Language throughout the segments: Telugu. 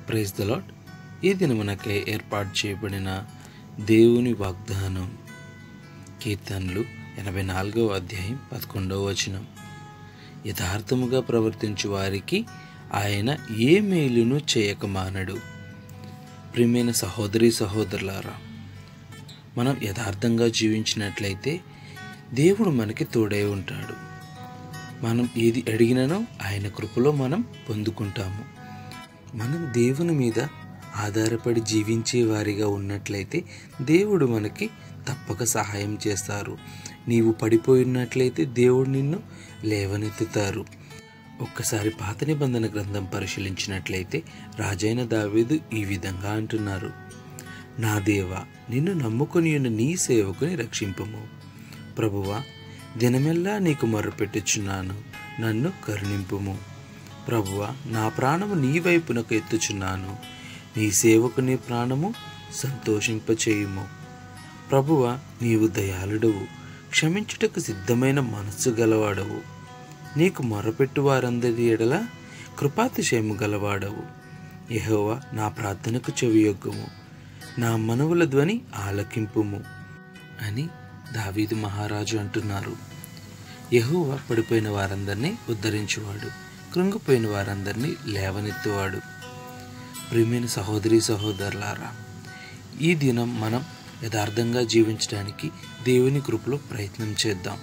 Praise the lord. ఈ దినమునకై ఏర్పాటు చేయబడిన దేవుని వాగ్దానం కీర్తనలు 84వ అధ్యాయం 11వ వచనం. యథార్థముగా ప్రవర్తించు వారికి ఆయన ఏ మేలును చేయక మానడు. ప్రియమైన సహోదరి సహోదరులారా, మనం యథార్థంగా జీవించినట్లయితే దేవుడు మనకి తోడై ఉంటాడు. మనం ఏది అడిగినానో ఆయన కృపలో మనం పొందుకుంటాము. మనం దేవుని మీద ఆధారపడి జీవించే వారిగా ఉన్నట్లయితే దేవుడు మనకి తప్పక సహాయం చేస్తారు. నీవు పడిపోయినట్లయితే దేవుడు నిన్ను లేవనెత్తుతారు. ఒక్కసారి పాత నిబంధన గ్రంథం పరిశీలించినట్లయితే రాజైన దావీదు ఈ విధంగా అంటున్నారు: నా దేవా, నిన్ను నమ్ముకొని ఉన్న నీ సేవకుని రక్షింపుము. ప్రభువా, దినమెల్లా నీకు మొర్రపెట్టుచున్నాను, నన్ను కరుణింపుము. ప్రభువా, నా ప్రాణము నీ వైపునకు ఎత్తుచున్నాను, నీ సేవకుని ప్రాణము సంతోషింపచేయుము. ప్రభువా, నీవు దయాళుడవు, క్షమించుటకు సిద్ధమైన మనస్సు గలవాడవు. నీకు మొర్రపెట్టు వారందరి ఎడల కృపాతిశయము గలవాడవు. యెహోవా, నా ప్రార్థనకు చెవియొగ్గుము, నా మనవుల ధ్వని ఆలకింపుము అని దావీదు మహారాజు అంటున్నారు. యెహోవా పడిపోయిన వారందరినీ ఉద్ధరించువాడు, కృంగిపోయిన వారందరినీ లేవనెత్తువాడు. ప్రియమైన సహోదరి సహోదరులారా, ఈ దినం మనం యథార్థంగా జీవించడానికి దేవుని కృపలో ప్రయత్నం చేద్దాం.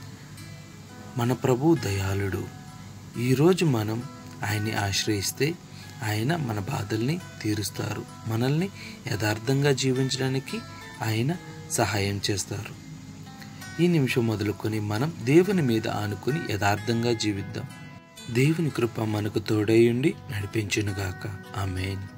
మన ప్రభువు దయాళుడు. ఈరోజు మనం ఆయన్ని ఆశ్రయిస్తే ఆయన మన బాధల్ని తీరుస్తారు. మనల్ని యథార్థంగా జీవించడానికి ఆయన సహాయం చేస్తారు. ఈ నిమిషం మొదలుకొని మనం దేవుని మీద ఆనుకొని యథార్థంగా జీవిద్దాం. దేవుని కృప మనకు తోడై ఉండి నడిపించునుగాక. ఆమేన్.